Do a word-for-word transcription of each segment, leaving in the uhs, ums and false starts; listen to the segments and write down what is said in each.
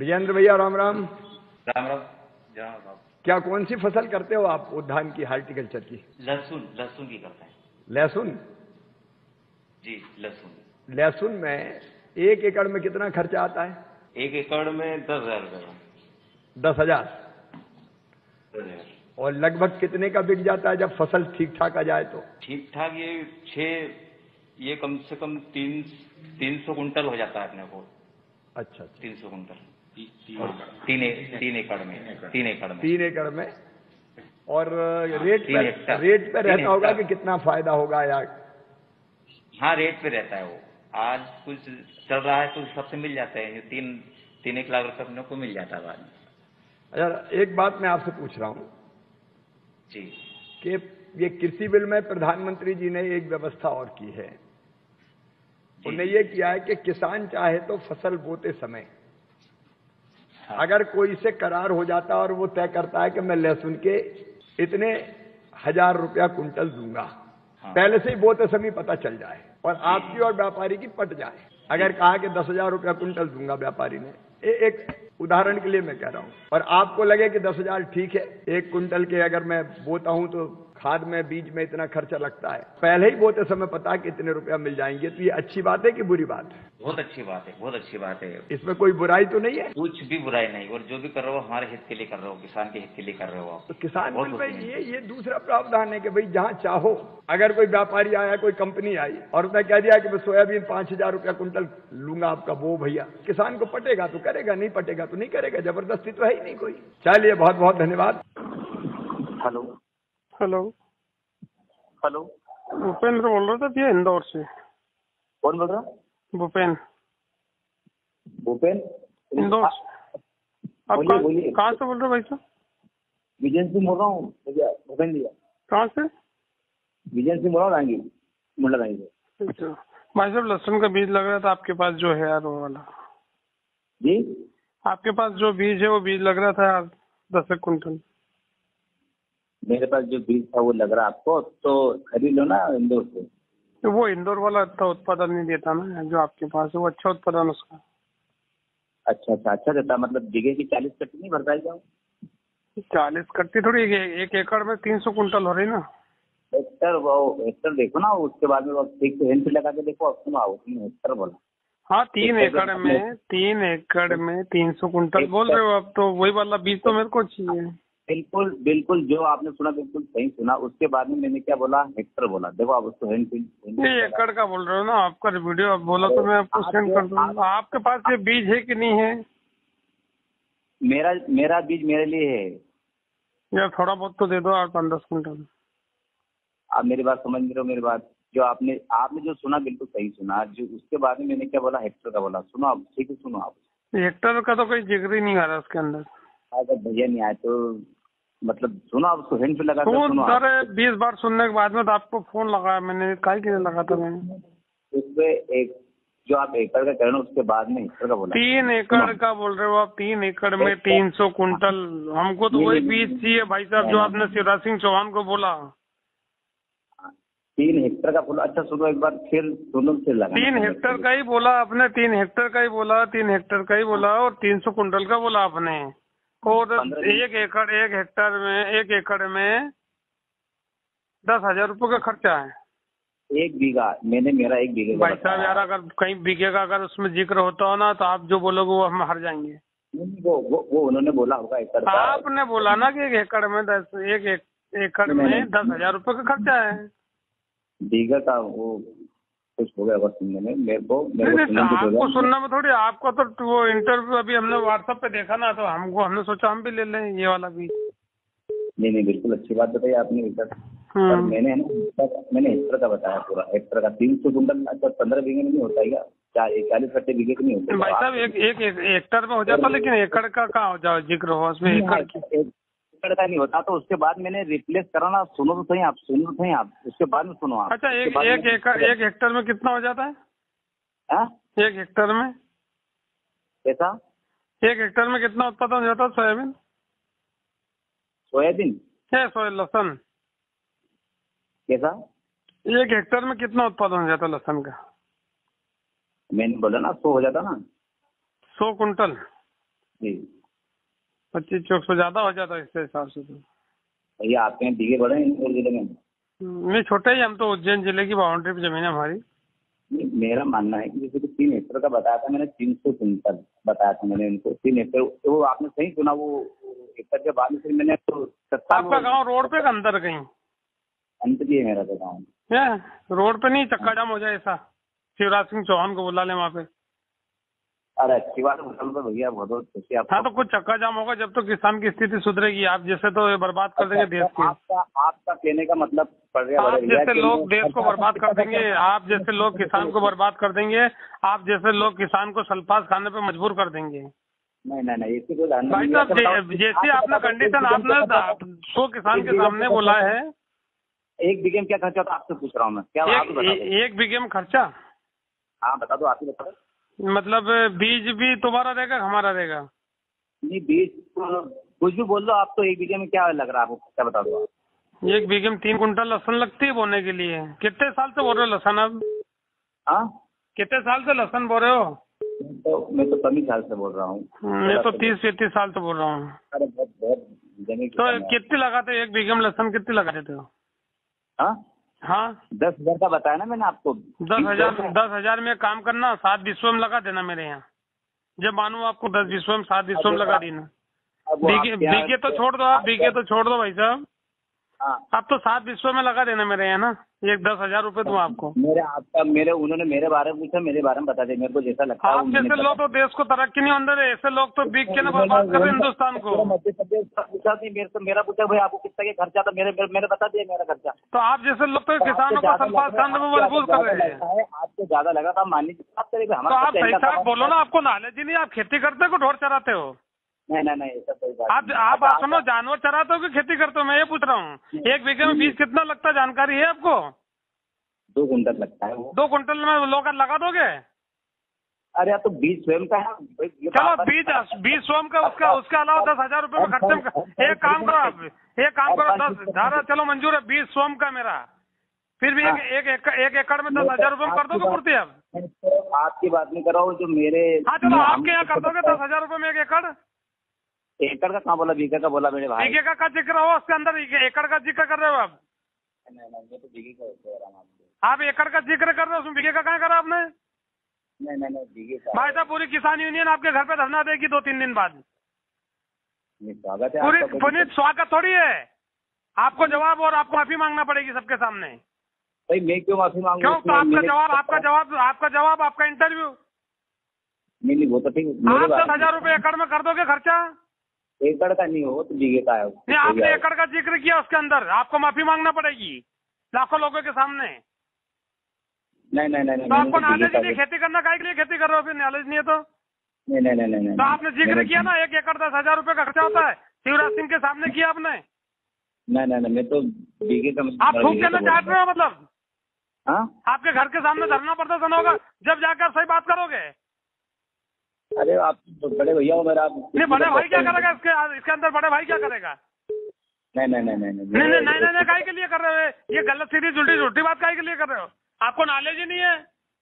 विजेंद्र भैया राम राम। राम राम। जहाँ राम। क्या कौन सी फसल करते हो आप उद्यान की, हार्टिकल्चर की? लहसुन लहसुन की करते हैं। लहसुन? जी लहसुन। लहसुन में एक एकड़ में कितना खर्चा आता है? एक एकड़ में दस हजार रुपये। दस हजार और लगभग कितने का बिक जाता है जब फसल ठीक ठाक आ जाए तो? ठीक ठाक ये छः ये कम से कम तीन तीन सौ कुंटल हो जाता है अपने को। अच्छा अच्छा, तीन सौ कुंटल तीन तीन एकड़ में तीन एकड़ में तीन एकड़ में। और रेट पे रेट पे रहता होगा कि कितना फायदा होगा यार? हाँ रेट पे रहता है वो। आज कुछ चल रहा है तो सबसे मिल जाते हैं तीन तीन एक लाख रुपए अपने को मिल जाता है बाद में। अच्छा एक बात मैं आपसे पूछ रहा हूँ जी कि ये कृषि बिल में प्रधानमंत्री जी ने एक व्यवस्था और की है। उन्हें ये किया है कि किसान चाहे तो फसल बोते समय हाँ। अगर कोई से करार हो जाता और वो तय करता है कि मैं लहसुन के इतने हजार रुपया कुंटल दूंगा, हाँ। पहले से ही बोते समय पता चल जाए और आपकी और व्यापारी की पट जाए। अगर कहा कि दस हजार रुपया कुंटल दूंगा व्यापारी ने, ए, एक उदाहरण के लिए मैं कह रहा हूं, और आपको लगे कि दस हजार ठीक है, एक कुंटल के अगर मैं बोता हूं तो खाद में बीज में इतना खर्चा लगता है, पहले ही बोते समय पता कि इतने रुपया मिल जाएंगे, तो ये अच्छी बात है कि बुरी बात है? बहुत अच्छी बात है, बहुत अच्छी बात है। इसमें कोई बुराई तो नहीं है? कुछ भी बुराई नहीं, और जो भी कर रहे हो हमारे हित के लिए कर रहे हो, किसान के हित के लिए कर रहे हो आप। तो किसान बिल में ये ये दूसरा प्रावधान है कि भाई जहां चाहो, अगर कोई व्यापारी आया, कोई कंपनी आई और उसने कह दिया कि मैं सोयाबीन पांच हजार रुपया कुंटल लूंगा आपका, वो भैया किसान को पटेगा तो करेगा, नहीं पटेगा तो नहीं करेगा, जबरदस्ती तो है ही नहीं कोई। चलिए बहुत बहुत धन्यवाद। हेलो हेलो हेलो भूपेंद्र बोल रहा था भैया, इंदौर से। कौन बोल रहा? भूपेन भूपेन इंदौर। आप कहाँ से बोल रहे हो भाई साहब? विजय सिंह बोल रहा हूँ भैया। भूपेन भैया कहाँ से? विजय सिंह बोल रहा हूँ, रांगी मुंडा रांगी से। अच्छा भाई साहब, लहसुन का बीज लग रहा था आपके पास जो है यार, वो वाला जी आपके पास जो बीज है वो बीज लग रहा था यार, दस एक कुंटल। मेरे पास जो बीज था वो लग रहा आपको, तो खरीद लो ना इंदौर से। तो वो इंदौर वाला अच्छा उत्पादन नहीं देता ना जो आपके पास है, वो अच्छा उत्पादन उसका। अच्छा अच्छा अच्छा देता, मतलब बीघे की चालीस कट्टी नहीं भरता जाओ? चालीस कट्टी थोड़ी, एक एकड़ में तीन सौ कुंटल हो रही ना। हेक्टर वो हेक्टर देखो ना, उसके बाद में ठीक से हेल्थ लगा के देखो, अब तुम आओ हेक्टर बोला। हाँ तीन एकड़ में तीन एकड़ में तीन सौ कुंटल बोल रहे हो आप, तो वही वाला बीज तो मेरे को चाहिए। बिल्कुल बिल्कुल, जो आपने सुना बिल्कुल सही सुना। उसके बाद में मैंने क्या बोला? हेक्टर बोला। देखो आप उसको हैंड नहीं एकड़ का बोल रहे हो ना, आपका वीडियो आप बोला तो मैं आपको सेंड कर दूंगा। आपके पास ये बीज है कि नहीं है? मेरा मेरा बीज मेरे लिए है यार, थोड़ा बहुत तो दे दो यार, पाँच दस कुंटल। आप मेरी बात समझ रहे हो? मेरी बात जो आपने आपने जो सुना बिल्कुल सही सुना। जो उसके बाद में मैंने क्या बोला? हेक्टर का बोला। सुनो आप, ठीक है सुनो आप। हेक्टर का तो कोई जिक्र ही नहीं आ रहा उसके अंदर। अगर भैया नहीं आए तो मतलब सुनो आप, उसको हैंड पे लगा कर सुनो। सर बीस बार सुनने के बाद में तो आपको फोन लगाया मैंने, काहे के लिए लगा था मैंने? उसपे एक जो आप एकड़ का कह रहे हो, उसके बाद में हेक्टर का बोला। तीन एकड़ का बोल रहे हो आप? तीन एकड़ में तीन सौ कुंटल, हमको तो वही बीज चाहिए भाई साहब जो आपने शिवराज सिंह चौहान को बोला। तीन हेक्टर का बोला? अच्छा सुनो एक बार फिर सुनो, फिर लगा। तीन हेक्टर का ही बोला आपने, तीन हेक्टर का ही बोला, तीन हेक्टर का ही बोला और तीन सौ कुंटल का बोला आपने। और एक एकड़ एक हेक्टर में एक एकड़ में दस हजार रुपये का खर्चा है। एक बीघा मैंने मेरा एक बीघे भाई साहब यार, अगर कहीं बीघे का अगर उसमें जिक्र होता हो ना तो आप जो बोलोगे वो हम हार जाएंगे। वो वो वो उन्होंने बोला होगा एकड़ का। आपने बोला ना कि एक एकड़ में दस एक एक एकड़ में दस हजार रुपये का खर्चा है। बीघा का वो कुछ हो गया होगा सुनने में मेरे को। आपको सुनने में थोड़ी, आपको तो वो इंटरव्यू अभी हमने व्हाट्सएप पे देखा ना, तो हमको हमने सोचा हम भी ले लें ये वाला भी। नहीं नहीं बिल्कुल अच्छी बात बताई आपने। पर मैंने ना मैंने हेक्टर का बताया पूरा। हेक्टर का तीन सौ कुंटल। अच्छा पंद्रह बीघे में नहीं होता है क्या? चालीस कट्टे बीघे के नहीं होते भाई साहब? एक एक हेक्टर में हो जाता, लेकिन एकड़ का कहाँ हो जाओ जिक्र हो उसमें? एकड़ की एकड़ का नहीं होता। तो उसके बाद मैंने रिप्लेस कराना। सुनो तो सही आप, सुनो तो सही आप, उसके बाद में सुनो आप। अच्छा एक एक एकड़ एक हेक्टर में कितना हो जाता है? हाँ एक हेक्टर में कैसा? एक हेक्टर में कितना उत्पादन हो जाता है सोयाबीन? सोयाबीन है सोया लहसुन कैसा? एक हेक्टर में कितना उत्पादन हो जाता है लहसुन का? मैंने बोला ना सौ हो जाता ना। सौ कुंटल? जी पच्चीस चौक सौ ज्यादा हो जाता है इसके हिसाब से तो। भैया आपके यहाँ बीघे बड़े हैं इंदौर जिले में? नहीं छोटे ही, हम तो उज्जैन जिले की बाउंड्री पे जमीन है हमारी। नहीं, मेरा मानना है कि जैसे कि तीन हेक्टेयर का बताया था मैंने, तीन सौ कुंटल बताया था मैंने उनको, तीन हेक्टेयर, तो आपने सही सुना, वो हेक्टेयर के बाद में फिर मैंने तो सत्ता। आपका गांव रोड पे का अंदर कहीं? अंत भी है मेरा तो गाँव। है रोड पे नहीं चक्का जाम हो जाए ऐसा? शिवराज सिंह चौहान को बुला ले वहाँ पे। अरे अच्छी बात है तो भैया, बहुत बहुत खुशी आपको। हाँ तो कुछ चक्का जाम होगा जब तो किसान की स्थिति सुधरेगी। आप जैसे तो ये बर्बाद कर देंगे देश की। आपका आपका कहने का मतलब आप जैसे लोग देश को बर्बाद कर देंगे, आप जैसे लोग किसान को बर्बाद कर देंगे, आप जैसे लोग किसान को सल्फास खाने पे मजबूर कर देंगे। नहीं नहीं नहीं, इसकी कोई भाई साहब जैसी आपने कंडीशन आपने सौ किसान के सामने बोला है। एक बीघे में क्या खर्चा होता है आपसे पूछ रहा हूँ मैं, क्या आप बता दो। एक बीघे में खर्चा? हाँ बता दो, आप ही बता दो। मतलब बीज भी तुम्हारा रहेगा हमारा रहेगा? नहीं बीज कुछ भी बोल दो आप, तो एक बीघे में क्या लग रहा है आपको, क्या बता दो आप। एक बीघे में तीन कुंटल लहसुन लगती है बोने के लिए। कितने साल से बोल रहे हो लहसुन अब? हाँ कितने साल से लहसुन बोल रहे हो? तो मैं तो कम ही साल से बोल रहा हूँ। मैं तो तीस पैंतीस साल से बोल रहा हूँ। अरे बहुत बहुत जमीन। तो कितनी लगाते एक बीघे में लहसुन, कितनी लगा देते हो? हाँ हाँ दस हजार का बताया ना मैंने आपको। दस हजार दस हजार में काम करना, सात विश्व में लगा देना मेरे यहाँ। जब मानू आपको दस विश्व में सात विश्व में लगा देना। बीघे बीघे तो छोड़ दो आप, बीघे तो छोड़ दो भाई साहब। हाँ आप तो सात विश्व में लगा देना मेरे यहाँ ना। एक दस हजार रूपये दूँ आपको। मेरे आपका मेरे उन्होंने मेरे बारे में पूछा, मेरे बारे में बता दे, मेरे को जैसा लगता है। आप जैसे लोग तो देश को तरक्की नहीं अंदर है, ऐसे लोग तो बीक के ना बर्बाद कर रहे हिंदुस्तान को। मध्य प्रदेश का पूछा नहीं, मेरे से मेरा पूछा भाई आपको कितना के खर्चा था, मेरे मैंने बता दिया मेरा खर्चा। तो आप जैसे लोग तो किसानों को सल्फास खाने में मजबूर कर रहे हैं। आपको ज्यादा लगा था, मान लीजिए बात करेंगे तो आप सही साहब बोलो ना, आपको नॉलेज ही नहीं। आप खेती करते हो ढोर चराते हो? नहीं नहीं नहीं ऐसा कोई बात आप आप आप सुनो, जानवर चराते हो कि खेती करते हो? मैं ये पूछ रहा हूँ। एक बीघे में बीज कितना लगता है जानकारी है आपको? दो कुंटल लगता है वो। दो कुंटल में लोग लगा दोगे? अरे यार तो बीज स्वयं का है। चलो बीज बीज स्वयं का, उसका उसके अलावा दस हजार रूपये में खर्चे में। एक काम करो आप, एक काम करो दस धारा चलो मंजूर है, बीज स्वयं का मेरा। फिर भी एक एक एक एकड़ में दस हजार रूपये में कर दोगे पूर्ति? अब आपकी बात नहीं कर रहा हूँ, जो मेरे। हाँ चलो आपके यहाँ कर दोगे दस हजार रूपये में एक एकड़? एकड़ का कहाँ बोला, बीघे का बोला मेरे भाई। बीघे का का जिक्र हो उसके अंदर, एकड़ का जिक्र कर रहे हो आप? नहीं नहीं मैं तो बीघे का कह रहा हूँ। आप एकड़ का जिक्र कर रहे हो, उसमें बीघे का कहाँ करा आपने? नहीं नहीं नहीं बीघे का। भाई साहब पूरी किसान यूनियन आपके घर पे धरना देगी दो तीन दिन बाद। स्वागत है पूरी पूरी स्वागत थोड़ी है, आपको जवाब और आपको माफी मांगना पड़ेगी सबके सामने। भाई मैं क्यों माफी मांगू? क्यों? तो आपका जवाब आपका जवाब आपका जवाब आपका इंटरव्यू। नहीं नहीं वो तो ठीक। आप दस हजार रूपये एकड़ में कर दोगे खर्चा? एकड़ का नहीं हो तो बीघे का है। नहीं आपने एकड़ का जिक्र किया उसके अंदर, आपको माफी मांगना पड़ेगी लाखों लोगों के सामने। नहीं नहीं नहीं तो आपको नॉलेज नहीं, खेती करना काहे के लिए खेती कर रहे हो? फिर नॉलेज नहीं है तो नहीं नहीं नहीं नहीं। तो आपने जिक्र किया ना एक एकड़ दस हजार रूपये का खर्चा होता है, शिवराज सिंह के सामने किया आपने। नहीं नहीं नहीं मैं तो बीघे का। आप थूक के ना चाट रहे हो मतलब? हाँ आपके घर के सामने धरना प्रदर्शन होगा जब जाकर सही बात करोगे। अरे आप तो बड़े भैया हो मेरा। नहीं बड़े भाई क्या करेगा इसके इसके अंदर? बड़े भाई क्या करेगा? नहीं नहीं नहीं नहीं नहीं नहीं नहीं नहीं काहे के लिए कर रहे हो? ये गलत सीधी उल्टी झूठी बात काहे के लिए कर रहे हो? आपको नॉलेज ही नहीं है।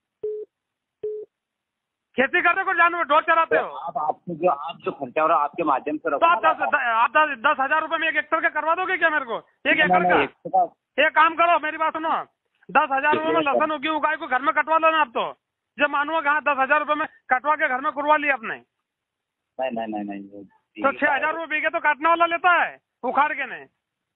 खेती करते हो जानवर ढोर चराते हो? आप आपको जो आप जो खर्चा हो रहा है आपके माध्यम से तो आप दस आप दस दस हजार रूपये में एक हेक्टर का करवा दोगे क्या मेरे को? एक एकड़ का? एक काम करो मेरी बात सुनो, दस हजार रूपये में लहसन उगी उगाई को घर में कटवा लो ना आप। तो जब मानूंगा कहाँ दस हजार रूपये में कटवा के घर में कुरवा लिया आपने। नहीं नहीं नहीं नहीं तो छह हजार रूपये बीघे तो काटने वाला लेता है उखाड़ के। ने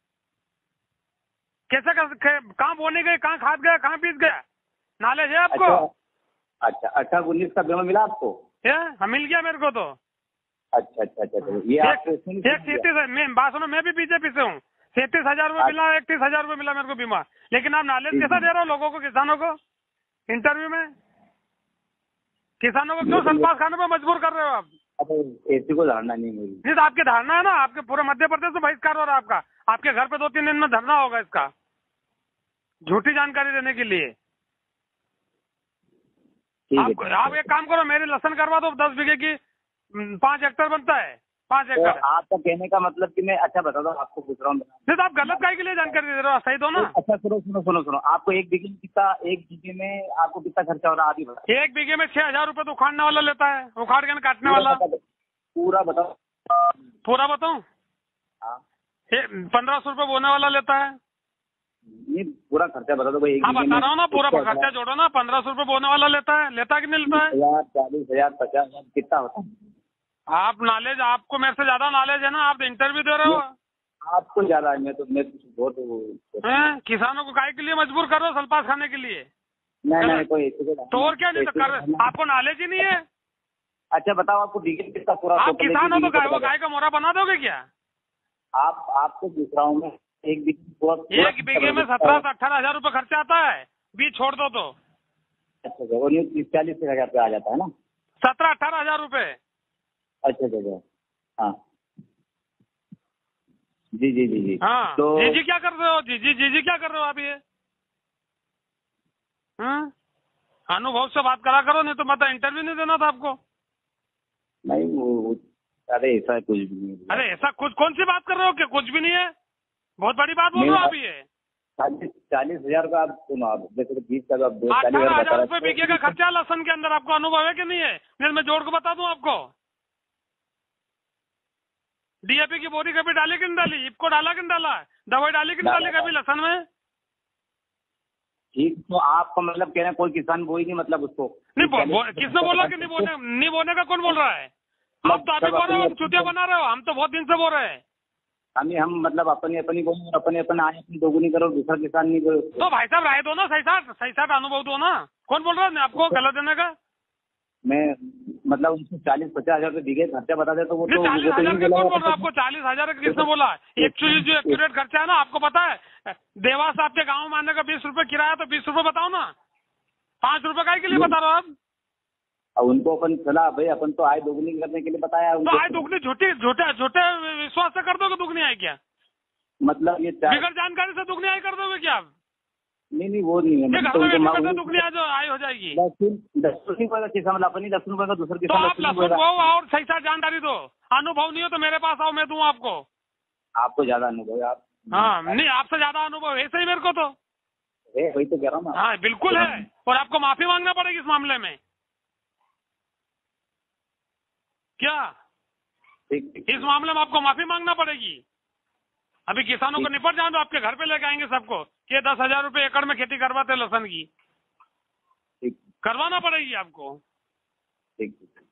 कैसे कहाँ बोने गए, कहाँ खाद गया, कहाँ बीज गया, नॉलेज है आपको? अच्छा अच्छा उन्नीस का बीमा मिला आपको? है मिल गया मेरे को तो। अच्छा अच्छा अच्छा ये एक सैंतीस मैं बात सुनो, मैं भी बीजेपी से हूँ। सैंतीस हजार रूपये मिला, इकतीस हजार रूपये मिला मेरे को बीमा। लेकिन आप नॉलेज कैसा दे रहे हो लोगों को, किसानों को इंटरव्यू में? किसानों को क्यों सल्फास खाने पर मजबूर कर रहे हो आप? ऐसी कोई धारणा नहीं मेरी। नहीं तो आपकी धारणा है ना, आपके पूरे मध्य प्रदेश में बहिष्कार हो रहा है आपका। आपके घर पे दो तीन दिन में धरना होगा इसका, झूठी जानकारी देने के लिए। आप, आप एक काम करो, मेरी लहसन करवा दो दस बीघे की, पाँच हेक्टर बनता है, पाँच एकड़। तो आपका कहने का मतलब कि मैं अच्छा बता दो आपको पूछ रहा हूँ। नहीं तो आप गलत काहे के लिए जानकारी दे रहे हो? सही दो ना। अच्छा सुनो सुनो सुनो सुनो आपको एक बीघे में कितना एक बीघे में आपको कितना खर्चा हो रहा है आदि बता। एक बीघे में छह हजार रूपये तो उखाड़ने वाला लेता है, उखाड़ के काटने वाला। पूरा बताओ। पूरा बताऊं? हाँ पंद्रह सौ रुपये बोने वाला लेता है। नहीं पूरा खर्चा बता दो भाई। हाँ बता रहा हूँ ना, पूरा खर्चा जोड़ो ना। पंद्रह सौ रुपये बोने वाला लेता है, लेता है कि नहीं लेता है? हजार चालीस हजार पचास हजार कितना होता है? आप नॉलेज, आपको मेरे से ज्यादा नॉलेज है ना, आप तो इंटरव्यू दे रहे हो। आपको ज्यादा है, मैं तो मैं तो बहुत वो- हैं? किसानों को काय के लिए मजबूर कर रहे हो सल्पास खाने के लिए? नहीं नहीं कोई ऐसे तो और क्या, नहीं तो कर, आपको नॉलेज ही नहीं है। अच्छा बताओ आपको बीघे कितना पूरा? आप टोटल किसान हो तो बीघे गाय, का वो गाय का मोरा बना दोगे क्या? आप आपको पूछ रहा हूँ मैं, एक बीघे पूरा एक बीघे में सत्रह से अठारह हजार रूपये खर्चा आता है, बीज छोड़ दो तो। अच्छा अच्छा, वो तीस चालीस हजार पे आ जाता है ना? सत्रह अठारह हजार रूपये। अच्छा अच्छा अच्छा, हाँ जी जी जी जी। हाँ तो जी जी क्या कर रहे हो? जी जी जी जी क्या कर रहे हो आप ये? हाँ? अनुभव से बात करा करो, नहीं तो मतलब इंटरव्यू नहीं देना था आपको। नहीं वो अरे ऐसा कुछ भी नहीं। अरे ऐसा कुछ कौन सी बात कर रहे हो कि कुछ भी नहीं है? बहुत बड़ी बात बोल रहे हो आप ये। चालीस चालीस हजार का आप सुनो, आप जैसे बीस का आप चालीस अठारह हजार हजार बता रुपये बीघे का खर्चा लहसन के अंदर, आपको अनुभव है कि नहीं है? नहीं मैं जोड़ के बता दूं आपको। डीएपी की बोरी कभी डाली कि नहीं डाली? इपको डाला कि नहीं डाला? दवाई डाली कि नहीं डाली कभी लहसन में? ठीक, तो आपका मतलब कह रहे हैं कोई किसान बोई नहीं मतलब उसको? नहीं बो, बो, किसने बोला कि नहीं बोने, नहीं बोने का कौन बोल रहा है? आप तो अभी बोल रहे हो, चुतिया बना रहे हो। हम तो बहुत दिन से बोल रहे हैं। हमें हम मतलब अपनी अपनी बोली और अपने अपन आए अपनी दोगुनी करो, दूसरा किसान नहीं करो। तो भाई साहब राय दो ना, सही साठ सही साठ अनुभव दो ना। कौन बोल रहा है आपको गलत देने का? मैं मतलब उनको चालीस पचास हजार रुपये बीघे खर्चा बता दे तो वो तो चालीस हजार का कौन बोल रहा है आपको? चालीस हजार का किसने बोला? एक्चुअली जो एक्यूरेट खर्चा है ना, आपको पता है देवास आपके गाँव में आने का बीस रुपए किराया, तो बीस रुपए बताओ ना। पाँच रुपए का के लिए बता रहे हो आप? अब उनको अपन चला भाई, अपन तो आय दोगुनी करने के लिए बताया तो आय दुगनी झूठी झूठे झूठे विश्वास से कर दोगे दुगनी आय क्या? मतलब ये चार बिगड़ जानकारी से दुगनी आय कर दोगे क्या आप? नहीं नहीं वो नहीं है ये घर में बैठे बैठे दुगनी आय जो आय हो जाएगी। दस रुपये का किसान मतलब अपनी दस रुपये का दूसरा तो किसान आप लहसुन को और सही साथ जानकारी दो। अनुभव नहीं हो तो मेरे पास आओ, मैं दूं आपको। आपको ज्यादा अनुभव है आप? हाँ नहीं, आपसे ज्यादा अनुभव है सही मेरे को तो। है वही तो कह रहा हूँ ना। हाँ बिल्कुल है, और आपको माफी मांगना पड़ेगी इस मामले में। क्या ठीक, इस मामले में आपको माफी मांगना पड़ेगी। अभी किसानों को निपट जाओ तो आपके घर पे लेके आएंगे सबको कि दस हजार रुपये एकड़ में खेती करवाते लहसन की। ठीक करवाना पड़ेगी आपको। ठीक।